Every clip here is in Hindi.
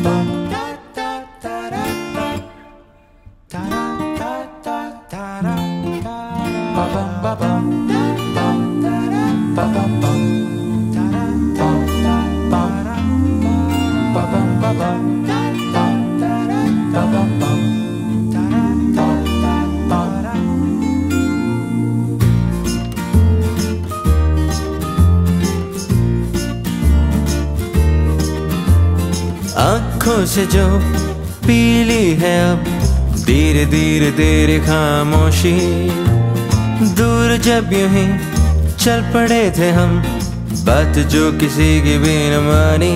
आँखों से जो पीली है अब धीरे धीरे तेरी खामोशी, दूर जब यूं ही चल पड़े थे हम, बात जो किसी की भी न मानी।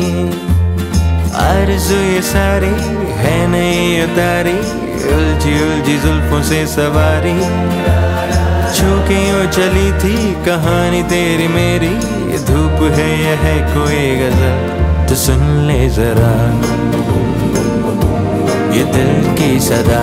आरज़ू ये सारी है नहीं उतारी, उलझी उलझी जुल्फों से सवारी, छू के यूं चली थी कहानी तेरी मेरी। धूप है यह है कोई गजल तो सुन ले जरा, ये दिल की सदा।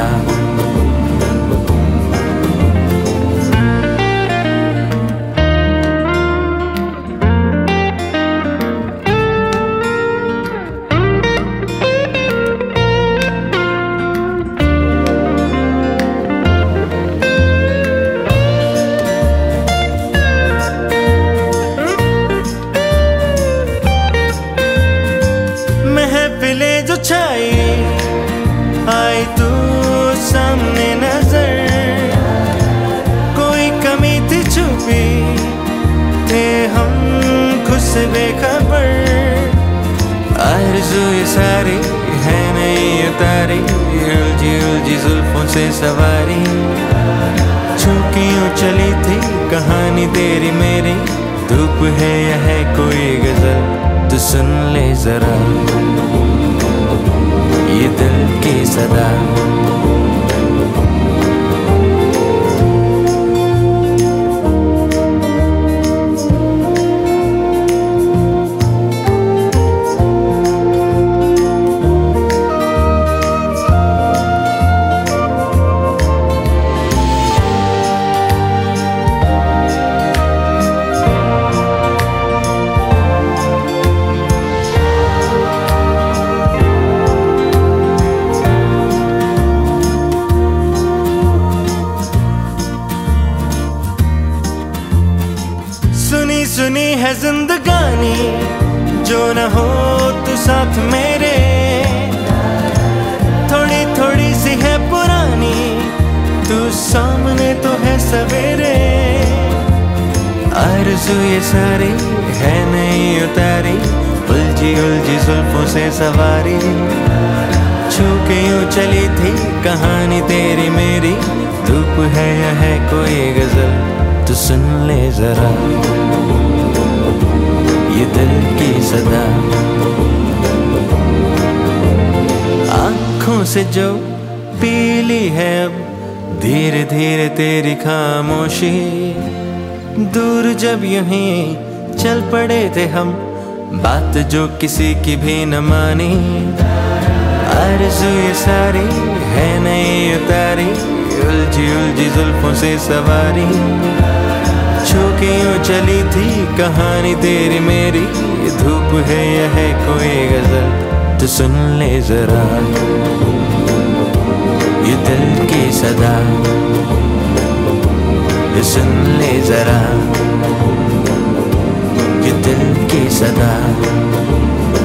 महफिले जो छाई आई तू सामने नजर, कोई कमी थी छुपी थे हम खुद से बेखबर। आरज़ू ये सारी है नहीं उतारी, उलझी उलझी जुल्फों से सवारी, छू के यूं चली थी कहानी तेरी मेरी। धूप है यह है कोई गजल तो सुन ले जरा, ये दिल की सदा। सुनी सुनी है जिंदगानी जो न हो तू साथ मेरे, थोड़ी थोड़ी सी है पुरानी तू सामने तो है सवेरे। आरज़ू ये सारी है नहीं उतारी, उलझी उलझी जुल्फों से सवारी, छू के यूं चली थी कहानी तेरी मेरी। धूप है यह है कोई गजल तो सुन ले जरा, ये दिल की सदा। आँखों से जो पीली है अब धीरे धीरे तेरी खामोशी, दूर जब यूं ही चल पड़े थे हम, बात जो किसी की भी न मानी। आरज़ू ये सारी है नहीं उतारी, उलझी उलझी जुल्फों से सवारी, छू के यूं चली थी कहानी तेरी मेरी। धूप है यह है कोई गजल तो सुन ले जरा, ये दिल की सदा। ये सुन ले जरा, ये दिल की सदा।